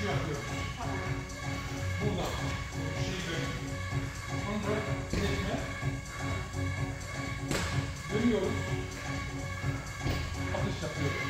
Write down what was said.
yapıyoruz. Burada. Şeyi dönüyor. Sonra tekme. Dönüyoruz. Atış yapıyoruz.